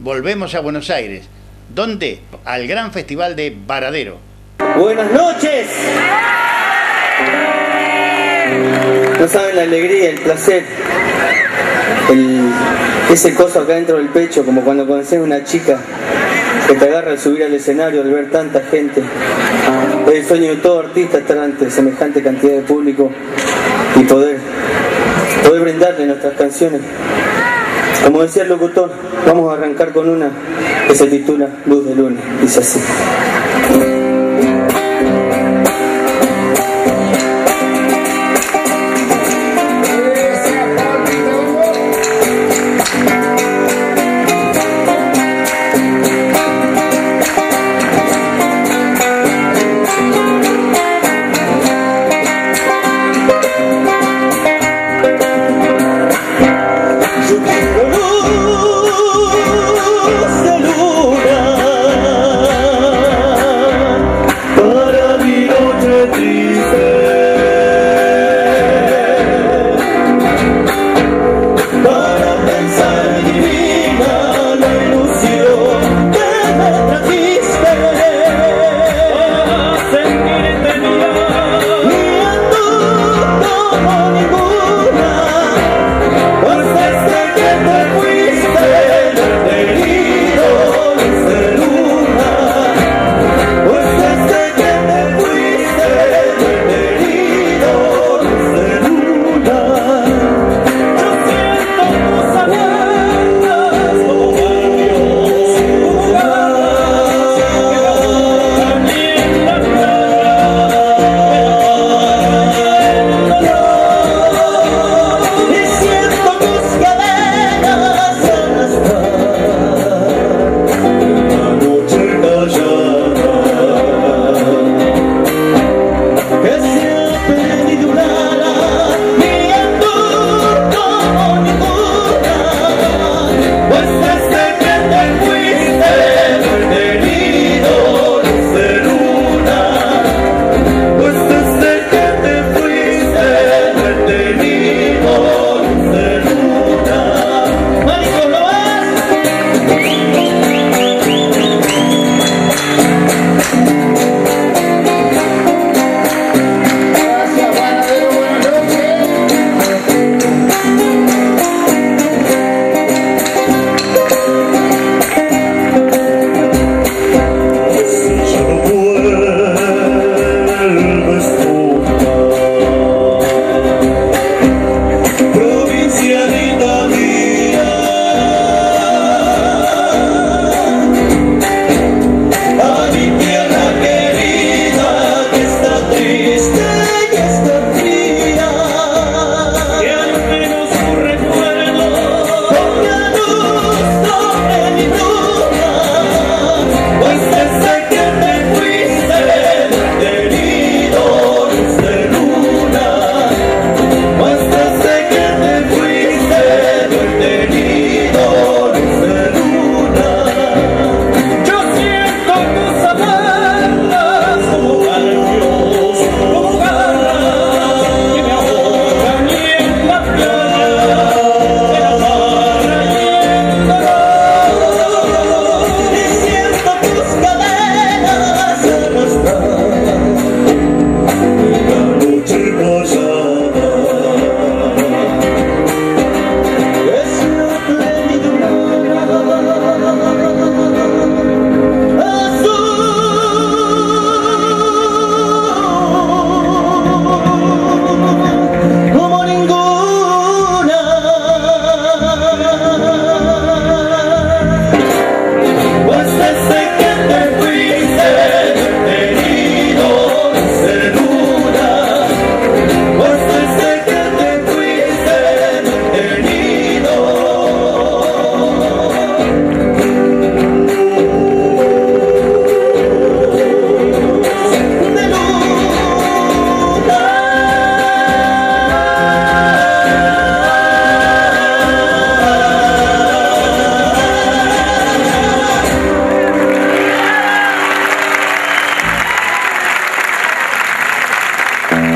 volvemos a Buenos Aires. ¿Dónde? Al gran festival de Varadero. Buenas noches. No saben la alegría, el placer, ese coso acá dentro del pecho, como cuando conoces a una chica que te agarra al subir al escenario, al ver tanta gente. Es el sueño de todo artista estar ante semejante cantidad de público y poder brindarle nuestras canciones. Como decía el locutor, vamos a arrancar con una que se titula Luz de Luna. Dice así.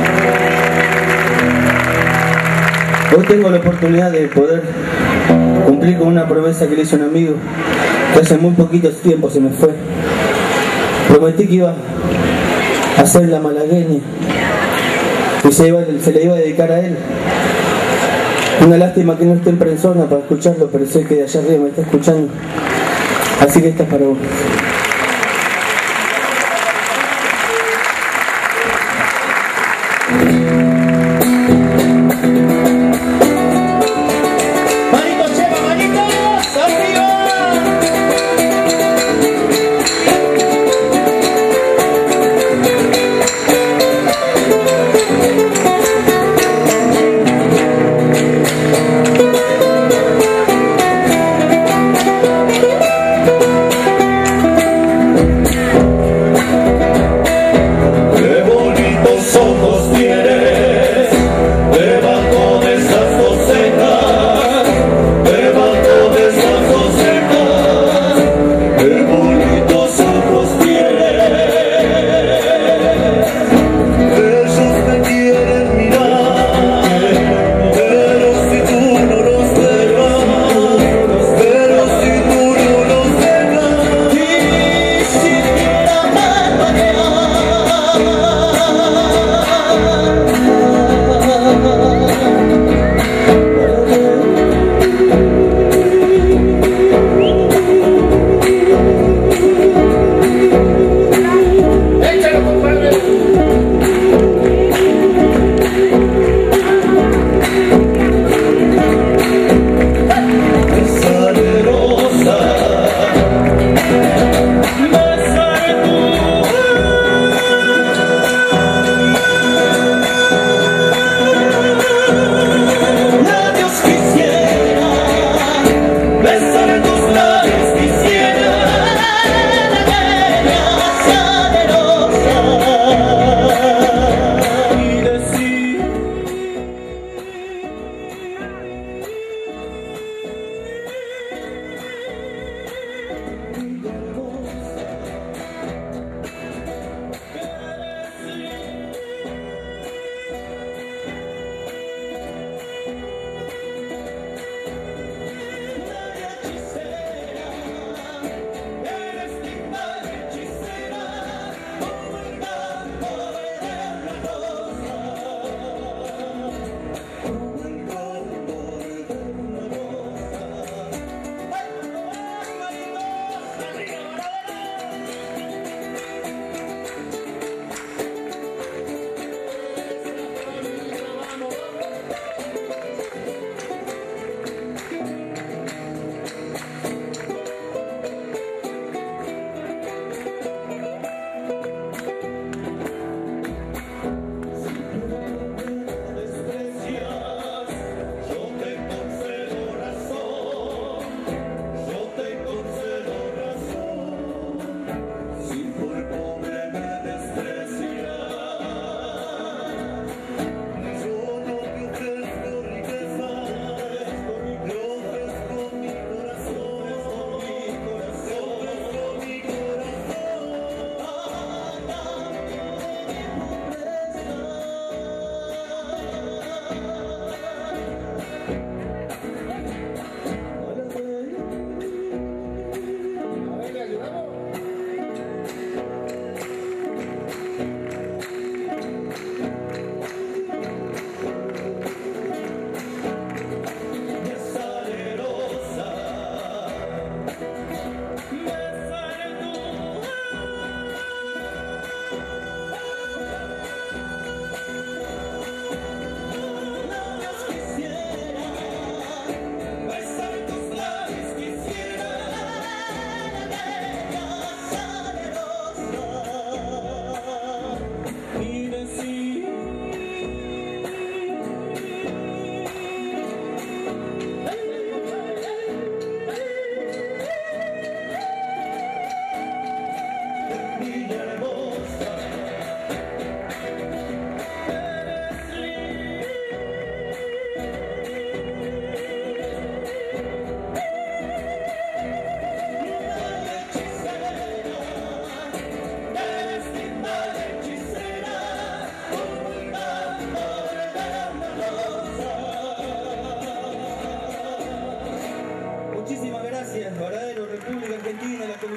Hoy tengo la oportunidad de poder Cumplí con una promesa que le hizo un amigo que hace muy poquito tiempo se me fue. Prometí que iba a hacer la malagueña y se le iba a dedicar a él. Una lástima que no esté en persona para escucharlo, pero sé que de allá arriba me está escuchando. Así que esta es para vos.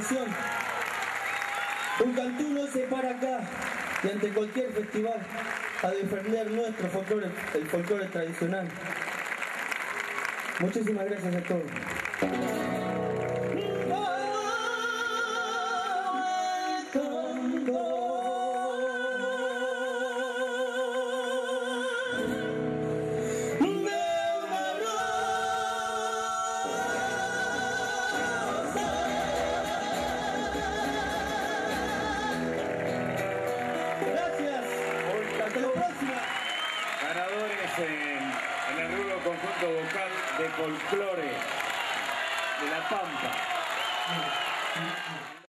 tradición. Un cantú no se para acá y ante cualquier festival a defender nuestro folclore, el folclore tradicional. Muchísimas gracias a todos. Ganadores en el rubro conjunto vocal de folclore de La Pampa.